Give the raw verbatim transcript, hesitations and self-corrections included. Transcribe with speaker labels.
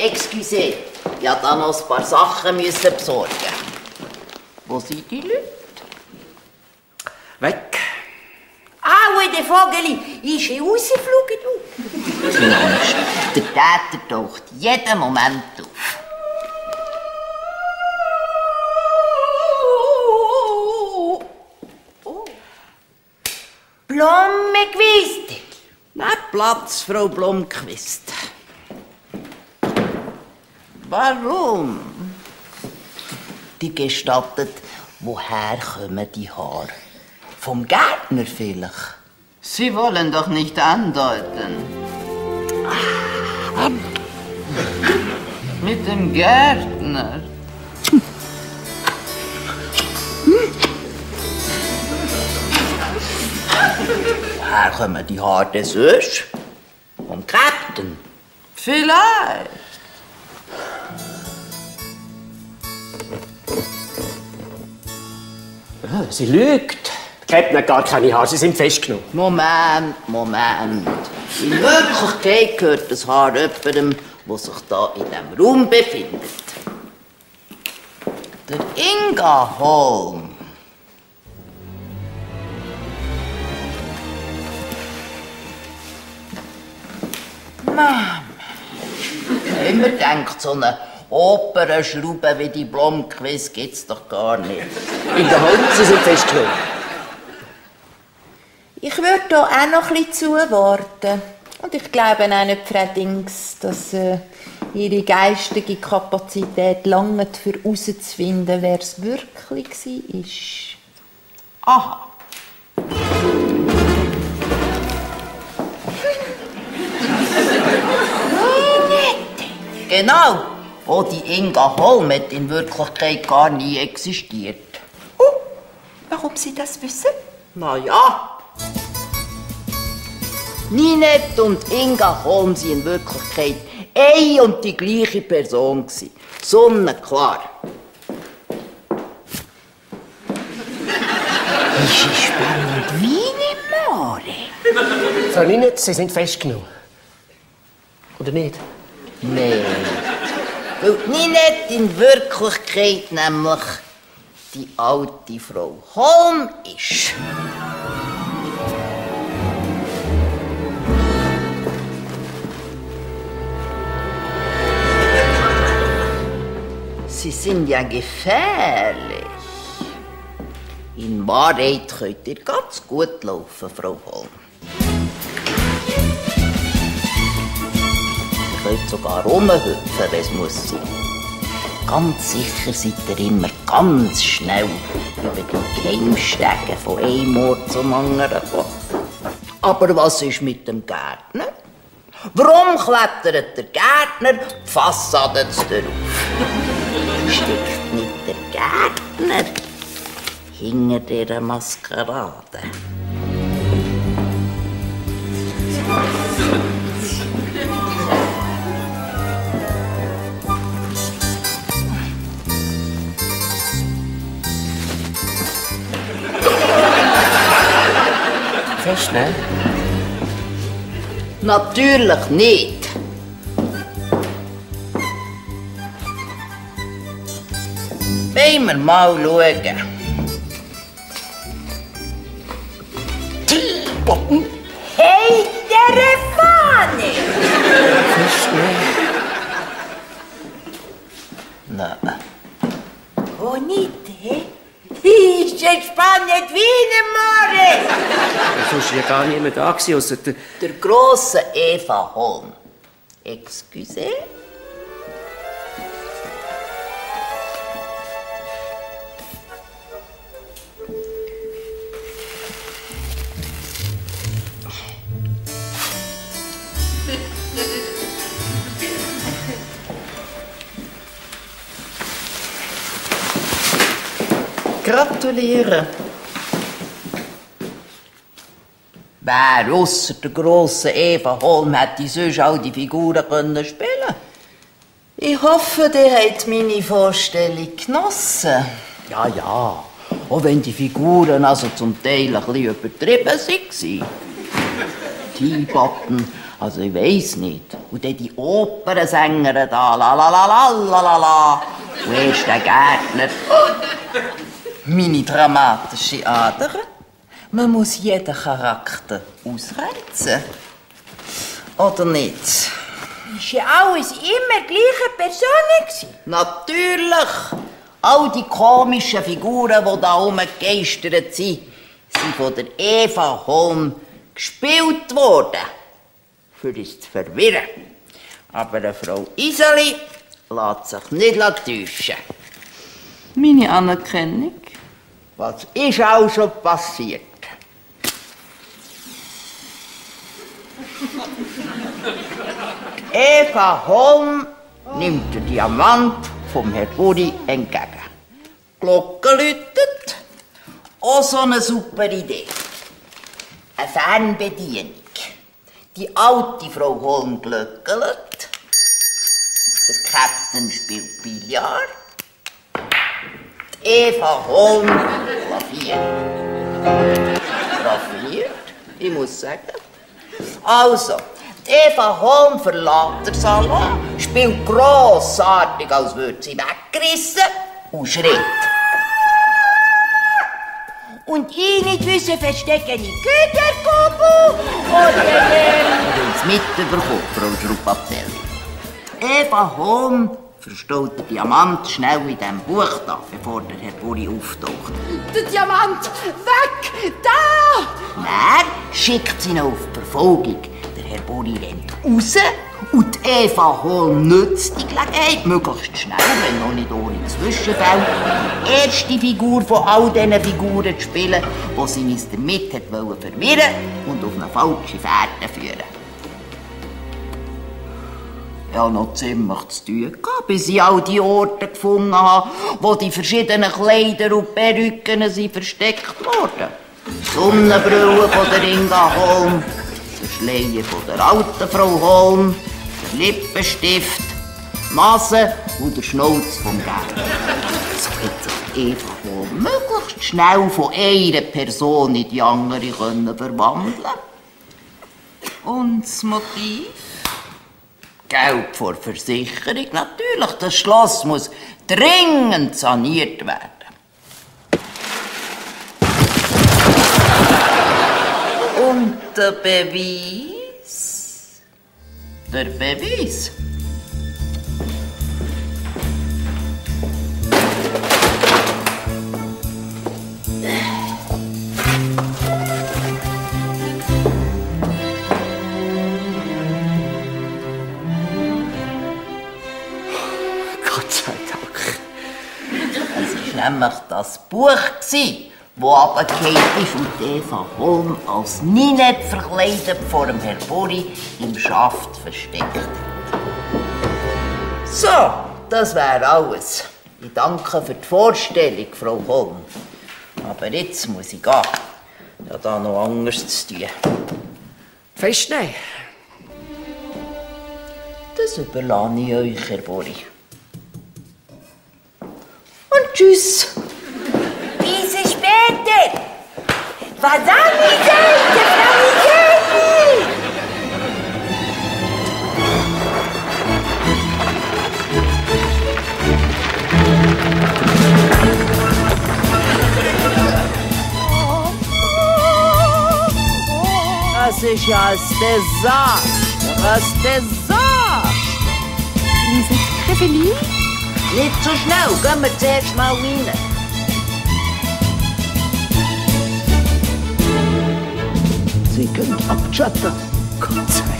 Speaker 1: excusez, ich musste da noch ein paar Sachen müssen besorgen. Wo sind die Leute?
Speaker 2: Weg.
Speaker 1: Ah, wo der Vogel ist er rausgeflogen, du. Keine Angst, der Täter taucht jeden Moment auf. Blommenquist! Nein, Platz, Frau Blomquist. Warum? Die gestattet, woher kommen die Haare? Vom Gärtner vielleicht?
Speaker 3: Sie wollen doch nicht andeuten.
Speaker 1: Ah.
Speaker 3: Mit dem Gärtner?
Speaker 1: Woher kommen die Haare denn sonst? Vom Captain?
Speaker 3: Vielleicht.
Speaker 2: Ah, sie lügt. Der Captain hat gar keine Haare, sie sind festgenommen.
Speaker 1: Moment, Moment. In Wirklichkeit gehört das Haar jemandem, der sich da in diesem Raum befindet. Der Inga Holm. Mann, ich immer gedacht, so eine Opernschraube wie die Blomquist gibt's doch gar nicht.
Speaker 2: In der Hand, sie sind festgenommen.
Speaker 4: Ich würde hier auch noch ein bisschen zuwarten. Und ich glaube auch nicht, Frau Dings, dass äh, ihre geistige Kapazität lange für herauszufinden, wer es wirklich war.
Speaker 1: Aha. Genau. Oh, die Inga Holm hat in Wirklichkeit gar nie existiert.
Speaker 4: Oh, warum Sie das wissen?
Speaker 1: Na ja. Ninette und Inga Holm waren in Wirklichkeit eine und die gleiche Person. Sonnenklar. Ist es spannend wie im Mare?
Speaker 2: Frau Ninette, Sie sind festgenommen. Oder nicht?
Speaker 1: Nein. Weil Ninette in Wirklichkeit nämlich die alte Frau Holm ist. Sie sind ja gefährlich. In Wahrheit könnt ihr ganz gut laufen, Frau Holm. Ihr könnt sogar rumhüpfen, wenn es muss sein. Ganz sicher seid ihr immer ganz schnell über die Geheimstege von einem Ort zum anderen gekommen. Aber was ist mit dem Gärtner? Warum klettert der Gärtner die Fassade darauf? Steckt nicht der Gärtner hinter dieser Maskerade?
Speaker 2: Fest, ne?
Speaker 1: Natürlich nicht. Wollen wir mal schauen. Hey, der Fahne!
Speaker 2: Fest, ne?
Speaker 1: Nein.
Speaker 4: Oh, nicht, hä?
Speaker 1: Ist es spannend wie in Mare?
Speaker 2: Sonst war ja gar niemand da, außer der...
Speaker 1: Der grosse Eva Holm. Excusez? Gratuliere. Wer ausser der grossen Eva Holm hätte sonst all die Figuren können spielen? Ich hoffe, ihr habt meine Vorstellung genossen. Ja, ja. Auch wenn die Figuren also zum Teil ein bisschen übertrieben waren. Teabutton Also ich weiss nicht. Und dann die Opernsänger da, la la la la la la la. Und erst der Gärtner. Meine dramatische Ader. Man muss jeden Charakter ausreizen. Oder nicht?
Speaker 4: Ist ja alles immer gleiche Person.
Speaker 1: Natürlich. All die komischen Figuren, die da rumgegeistert sind, sind von der Eva Holm gespielt worden. Für uns zu verwirren. Aber eine Frau Iseli lässt sich nicht täuschen.
Speaker 3: Meine Anerkennung.
Speaker 1: Was ist auch schon passiert? Eva Holm nimmt den Diamant vom Herrn Buri entgegen. Die Glocke läutet. Auch so eine super Idee. Eine Fernbedienung. Die alte Frau Holm glöckelt. Der Captain spielt Billard. Die Eva Holm klaviert. Klaviert? Ich muss sagen. Also, die Eva Holm verlässt den Salon, spielt grossartig, als würde sie weggerissen und schreit.
Speaker 4: Und ich nicht wissen, verstecken die Güterkubu oder
Speaker 1: Wenn's mitbekommt, Frau Schruppatelli. Eva Holm verstaut den Diamant schnell in diesem Buch da, bevor der Herr Buri auftaucht.
Speaker 4: der Diamant weg, da!
Speaker 1: Dann schickt sie ihn auf Verfolgung. Der Herr Buri rennt raus und Eva Holm nutzt die Gelegenheit, möglichst schnell, wenn noch nicht ohne Zwischenfall, die erste Figur von all diesen Figuren zu spielen, die sie uns damit hat verwirren und auf eine falsche Fährte führen. Ich hatte noch ziemlich zu tun gehabt, bis ich all die Orte gefunden habe, wo die verschiedenen Kleider und Perücken sind versteckt wurden. Die Sonnenbrille von der Inga Holm, der Schleier von der alten Frau Holm, der Lippenstift, die Nase und der Schnauz vom Gärtner. So hat sich Eva Holm möglichst schnell von einer Person in die andere können verwandeln.
Speaker 3: Und das Motiv?
Speaker 1: Geld vor Versicherung, natürlich. Das Schloss muss dringend saniert werden. Und der Beweis? Der Beweis? Nämlich das Buch, das runtergefallen ist und Eva Holm als Ninette verkleidet vor dem Herrn Buri im Schaft versteckt hat. So, das wäre alles. Ich danke für die Vorstellung, Frau Holm. Aber jetzt muss ich gehen. Ich habe da noch anderes zu tun.
Speaker 2: Festnehmen?
Speaker 1: Das überlasse ich euch, Herr Buri. Und tschüss.
Speaker 4: Bis später. Was haben wir denn, Frau Iseli?
Speaker 1: Das ist ja ein Desaster. Ein Desaster.
Speaker 4: Lisa Kreveli?
Speaker 1: Nicht so schnell, gehen wir zuerst mal rein.
Speaker 2: Sie können abchatten. Gott sei Dank.